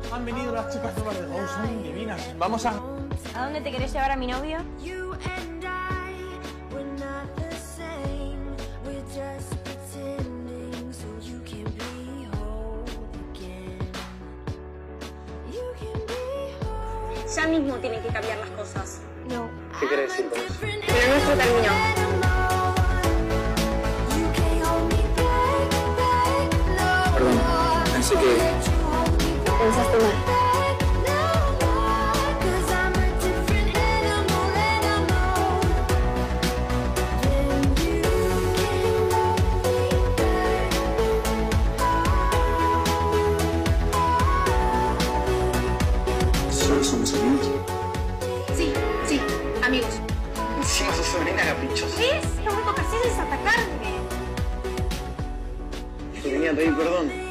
Han venido las chicas nuevas de Go, son divinas. Vamos a... ¿A dónde te querés llevar a mi novio? Ya mismo tienen que cambiar las cosas. No. ¿Qué querés decir vos? Pero nuestro terminó. Perdón, pensé que... Pensaste mal. ¿Solo somos amigos? Sí, amigos. Encima sos sobrina caprichosa. ¿Ves? Lo único que haces es atacarme. Te venía a pedir perdón.